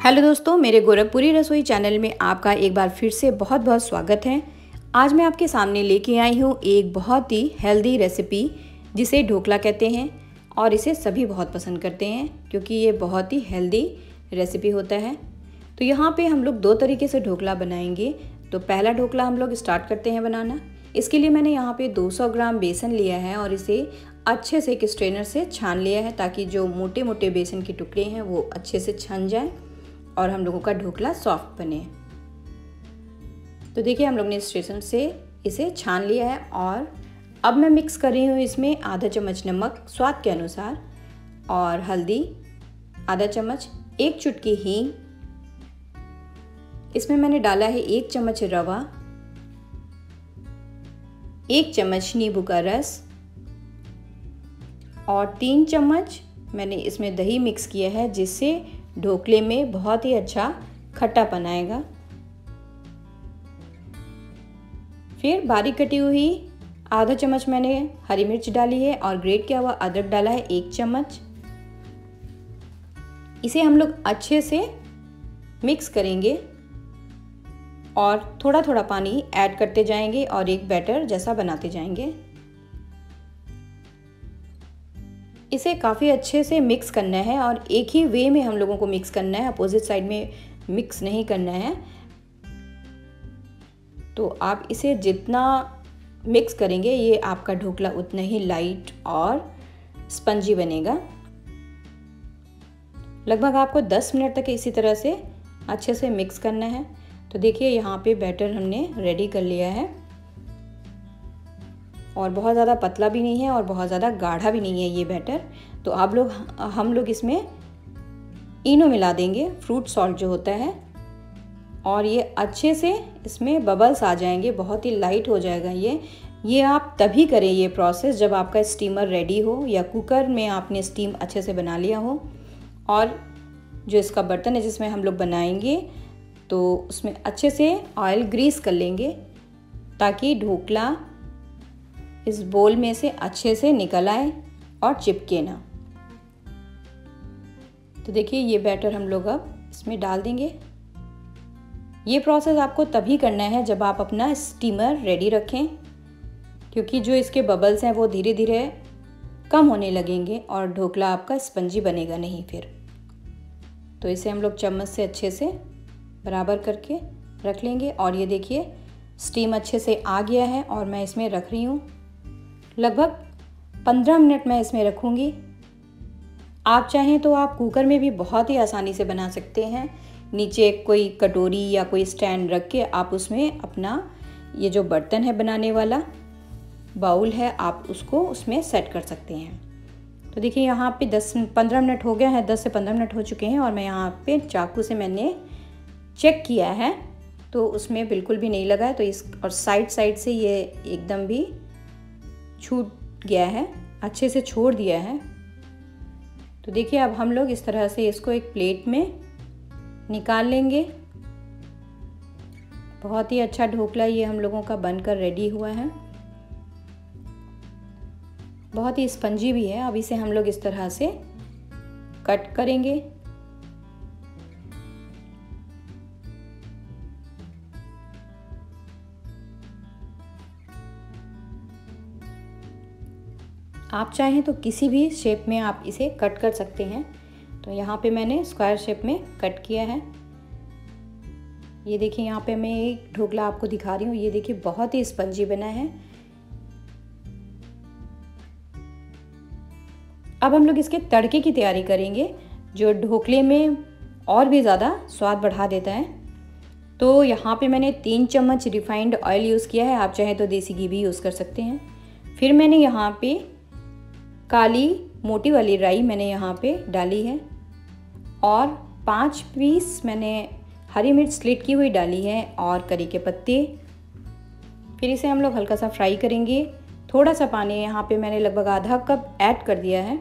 Hello दोस्तों, मेरे गोरखपुरी रसोई चैनल में आपका एक बार फिर से बहुत बहुत स्वागत है। आज मैं आपके सामने लेके आई हूँ एक बहुत ही हेल्दी रेसिपी जिसे ढोकला कहते हैं और इसे सभी बहुत पसंद करते हैं क्योंकि ये बहुत ही हेल्दी रेसिपी होता है। तो यहाँ पे हम लोग दो तरीके से ढोकला बनाएंगे। तो पहला ढोकला हम लोग स्टार्ट करते हैं बनाना। इसके लिए मैंने यहाँ पे 200 ग्राम बेसन लिया है और इसे अच्छे से एक स्ट्रेनर से छान लिया है ताकि जो मोटे मोटे बेसन के टुकड़े हैं वो अच्छे से छन जाएं और हम लोगों का ढोकला सॉफ्ट बने। तो देखिए हम लोग ने स्ट्रेनर से इसे छान लिया है और अब मैं मिक्स कर रही हूँ इसमें आधा चम्मच नमक स्वाद के अनुसार और हल्दी आधा चम्मच, एक चुटकी हींग, इसमें मैंने डाला है 1 चम्मच रवा, 1 चम्मच नींबू का रस और 3 चम्मच मैंने इसमें दही मिक्स किया है जिससे ढोकले में बहुत ही अच्छा खट्टापन आएगा। फिर बारीक कटी हुई आधा चम्मच मैंने हरी मिर्च डाली है और ग्रेट किया हुआ अदरक डाला है 1 चम्मच। इसे हम लोग अच्छे से मिक्स करेंगे और थोड़ा थोड़ा पानी ऐड करते जाएंगे और एक बैटर जैसा बनाते जाएंगे। इसे काफ़ी अच्छे से मिक्स करना है और एक ही वे में हम लोगों को मिक्स करना है, अपोजिट साइड में मिक्स नहीं करना है। तो आप इसे जितना मिक्स करेंगे ये आपका ढोकला उतना ही लाइट और स्पंजी बनेगा। लगभग आपको 10 मिनट तक इसी तरह से अच्छे से मिक्स करना है। तो देखिए यहाँ पे बैटर हमने रेडी कर लिया है और बहुत ज़्यादा पतला भी नहीं है और बहुत ज़्यादा गाढ़ा भी नहीं है ये बैटर। तो हम लोग इसमें इनो मिला देंगे, फ्रूट सॉल्ट जो होता है, और ये अच्छे से इसमें बबल्स आ जाएंगे, बहुत ही लाइट हो जाएगा ये आप तभी करें ये प्रोसेस जब आपका स्टीमर रेडी हो या कुकर में आपने स्टीम अच्छे से बना लिया हो। और जो इसका बर्तन है जिसमें हम लोग बनाएंगे तो उसमें अच्छे से ऑयल ग्रीस कर लेंगे ताकि ढोकला इस बोल में से अच्छे से निकल आए और चिपके ना। तो देखिए ये बैटर हम लोग अब इसमें डाल देंगे। ये प्रोसेस आपको तभी करना है जब आप अपना स्टीमर रेडी रखें क्योंकि जो इसके बबल्स हैं वो धीरे धीरे कम होने लगेंगे और ढोकला आपका स्पंजी बनेगा नहीं फिर। तो इसे हम लोग चम्मच से अच्छे से बराबर करके रख लेंगे और ये देखिए स्टीम अच्छे से आ गया है और मैं इसमें रख रही हूँ। लगभग 15 मिनट मैं इसमें रखूँगी। आप चाहें तो आप कुकर में भी बहुत ही आसानी से बना सकते हैं। नीचे कोई कटोरी या कोई स्टैंड रख के आप उसमें अपना ये जो बर्तन है बनाने वाला बाउल है आप उसको उसमें सेट कर सकते हैं। तो देखिए यहाँ पे 10-15 मिनट हो गया है, 10 से 15 मिनट हो चुके हैं और मैं यहाँ पे चाकू से मैंने चेक किया है तो उसमें बिल्कुल भी नहीं लगा है। तो इस और साइड से ये एकदम भी छूट गया है, अच्छे से छोड़ दिया है। तो देखिए अब हम लोग इस तरह से इसको एक प्लेट में निकाल लेंगे। बहुत ही अच्छा ढोकला ये हम लोगों का बनकर रेडी हुआ है, बहुत ही स्पंजी भी है। अब इसे हम लोग इस तरह से कट करेंगे। आप चाहें तो किसी भी शेप में आप इसे कट कर सकते हैं। तो यहाँ पे मैंने स्क्वायर शेप में कट किया है। ये देखिए यहाँ पे मैं एक ढोकला आपको दिखा रही हूँ। ये देखिए बहुत ही स्पंजी बना है। अब हम लोग इसके तड़के की तैयारी करेंगे जो ढोकले में और भी ज़्यादा स्वाद बढ़ा देता है। तो यहाँ पे मैंने 3 चम्मच रिफाइंड ऑयल यूज़ किया है, आप चाहें तो देसी घी भी यूज़ कर सकते हैं। फिर मैंने यहाँ पे काली मोटी वाली राई मैंने यहाँ पे डाली है और 5 पीस मैंने हरी मिर्च स्लिट की हुई डाली है और करी के पत्ते। फिर इसे हम लोग हल्का सा फ्राई करेंगे। थोड़ा सा पानी यहाँ पे मैंने लगभग आधा कप ऐड कर दिया है।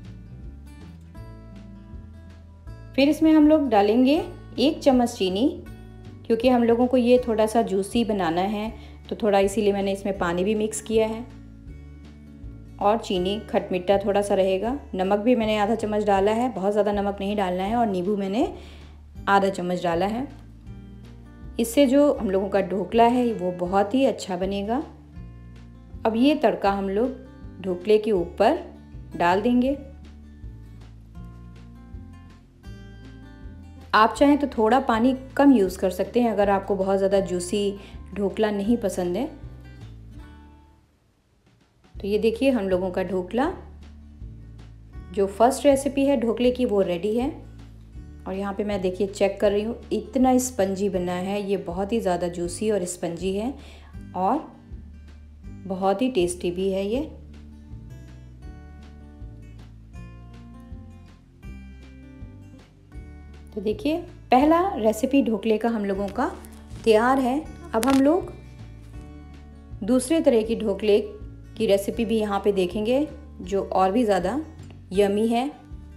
फिर इसमें हम लोग डालेंगे 1 चम्मच चीनी क्योंकि हम लोगों को ये थोड़ा सा जूसी बनाना है तो थोड़ा इसीलिए मैंने इसमें पानी भी मिक्स किया है और चीनी खटमिठा थोड़ा सा रहेगा। नमक भी मैंने आधा चम्मच डाला है, बहुत ज़्यादा नमक नहीं डालना है। और नींबू मैंने आधा चम्मच डाला है। इससे जो हम लोगों का ढोकला है वो बहुत ही अच्छा बनेगा। अब ये तड़का हम लोग ढोकले के ऊपर डाल देंगे। आप चाहें तो थोड़ा पानी कम यूज़ कर सकते हैं अगर आपको बहुत ज़्यादा जूसी ढोकला नहीं पसंद है। तो ये देखिए हम लोगों का ढोकला, जो फर्स्ट रेसिपी है ढोकले की, वो रेडी है। और यहाँ पे मैं देखिए चेक कर रही हूँ, इतना स्पंजी बना है, ये बहुत ही ज़्यादा जूसी और स्पंजी है और बहुत ही टेस्टी भी है ये। तो देखिए पहला रेसिपी ढोकले का हम लोगों का तैयार है। अब हम लोग दूसरे तरह की ढोकले की रेसिपी भी यहाँ पे देखेंगे जो और भी ज़्यादा यमी है।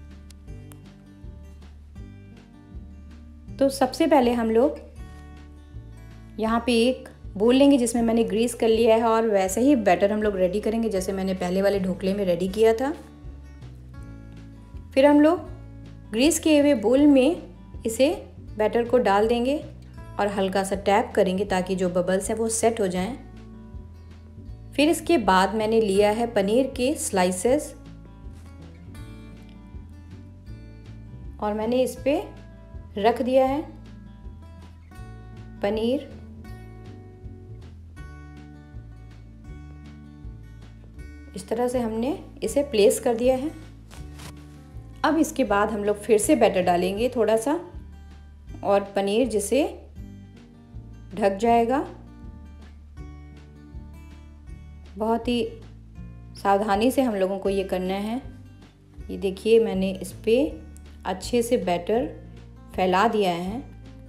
तो सबसे पहले हम लोग यहाँ पे एक बोल लेंगे जिसमें मैंने ग्रीस कर लिया है और वैसे ही बैटर हम लोग रेडी करेंगे जैसे मैंने पहले वाले ढोकले में रेडी किया था। फिर हम लोग ग्रीस किए हुए बोल में इसे बैटर को डाल देंगे और हल्का सा टैप करेंगे ताकि जो बबल्स हैं वो सेट हो जाएं। फिर इसके बाद मैंने लिया है पनीर के स्लाइसेस और मैंने इस पे रख दिया है पनीर। इस तरह से हमने इसे प्लेस कर दिया है। अब इसके बाद हम लोग फिर से बैटर डालेंगे थोड़ा सा और पनीर जिसे ढक जाएगा। बहुत ही सावधानी से हम लोगों को ये करना है। ये देखिए मैंने इस पे अच्छे से बैटर फैला दिया है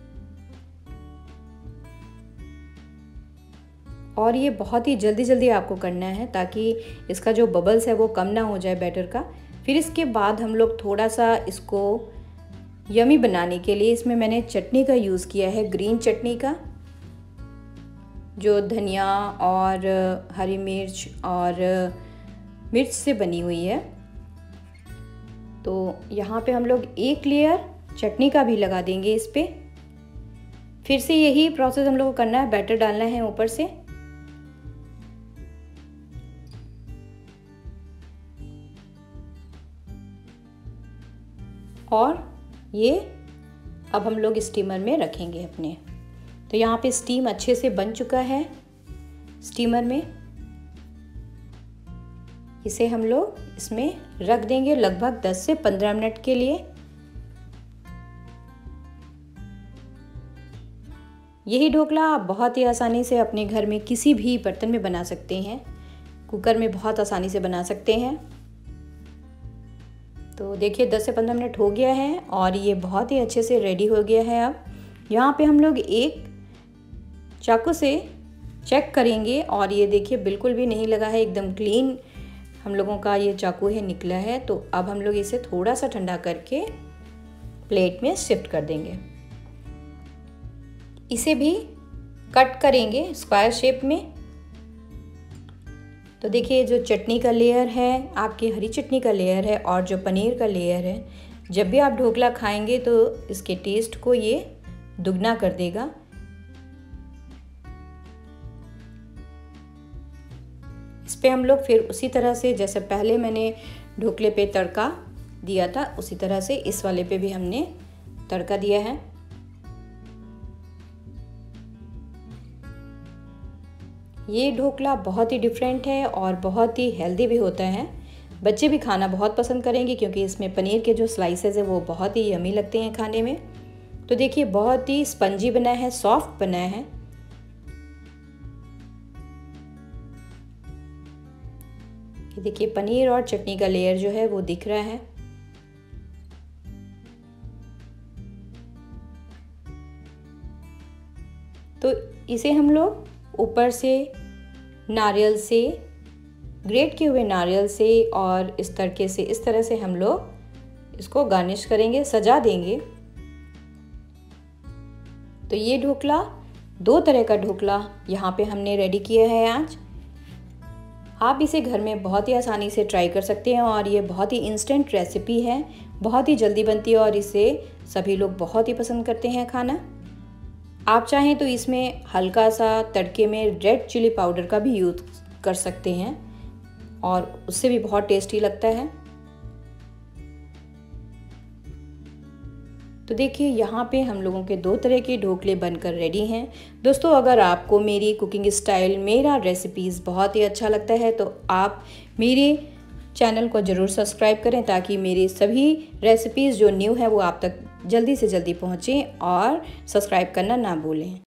और ये बहुत ही जल्दी जल्दी आपको करना है ताकि इसका जो बबल्स है वो कम ना हो जाए बैटर का। फिर इसके बाद हम लोग थोड़ा सा इसको यमी बनाने के लिए इसमें मैंने चटनी का यूज़ किया है, ग्रीन चटनी का, जो धनिया और हरी मिर्च और मिर्च से बनी हुई है। तो यहाँ पे हम लोग एक लेयर चटनी का भी लगा देंगे इस पे। फिर से यही प्रोसेस हम लोग को करना है, बैटर डालना है ऊपर से। और ये अब हम लोग स्टीमर में रखेंगे अपने। तो यहाँ पे स्टीम अच्छे से बन चुका है स्टीमर में। इसे हम लोग इसमें रख देंगे लगभग 10 से 15 मिनट के लिए। यही ढोकला आप बहुत ही आसानी से अपने घर में किसी भी बर्तन में बना सकते हैं, कुकर में बहुत आसानी से बना सकते हैं। तो देखिए 10 से 15 मिनट हो गया है और ये बहुत ही अच्छे से रेडी हो गया है। अब यहाँ पे हम लोग एक चाकू से चेक करेंगे और ये देखिए बिल्कुल भी नहीं लगा है, एकदम क्लीन हम लोगों का ये चाकू है निकला है। तो अब हम लोग इसे थोड़ा सा ठंडा करके प्लेट में शिफ्ट कर देंगे। इसे भी कट करेंगे स्क्वायर शेप में। तो देखिए जो चटनी का लेयर है, आपकी हरी चटनी का लेयर है और जो पनीर का लेयर है, जब भी आप ढोकला खाएंगे तो इसके टेस्ट को ये दुगना कर देगा। इस पे हम लोग फिर उसी तरह से जैसे पहले मैंने ढोकले पे तड़का दिया था उसी तरह से इस वाले पे भी हमने तड़का दिया है। ये ढोकला बहुत ही डिफरेंट है और बहुत ही हेल्दी भी होता है। बच्चे भी खाना बहुत पसंद करेंगे क्योंकि इसमें पनीर के जो स्लाइसेस है वो बहुत ही यमी लगते हैं खाने में। तो देखिए बहुत ही स्पंजी बना है, सॉफ्ट बना है। ये देखिए पनीर और चटनी का लेयर जो है वो दिख रहा है। तो इसे हम लोग ऊपर से नारियल से, ग्रेट किए हुए नारियल से और इस तरीके से, इस तरह से हम लोग इसको गार्निश करेंगे, सजा देंगे। तो ये ढोकला, दो तरह का ढोकला यहाँ पे हमने रेडी किया है आज। आप इसे घर में बहुत ही आसानी से ट्राई कर सकते हैं और ये बहुत ही इंस्टेंट रेसिपी है, बहुत ही जल्दी बनती है और इसे सभी लोग बहुत ही पसंद करते हैं खाना। आप चाहें तो इसमें हल्का सा तड़के में रेड चिली पाउडर का भी यूज़ कर सकते हैं और उससे भी बहुत टेस्टी लगता है। तो देखिए यहाँ पे हम लोगों के 2 तरह के ढोकले बनकर रेडी हैं। दोस्तों, अगर आपको मेरी कुकिंग स्टाइल, मेरा रेसिपीज़ बहुत ही अच्छा लगता है तो आप मेरे चैनल को ज़रूर सब्सक्राइब करें ताकि मेरी सभी रेसिपीज़ जो न्यू है वो आप तक जल्दी से जल्दी पहुँचें, और सब्सक्राइब करना ना भूलें।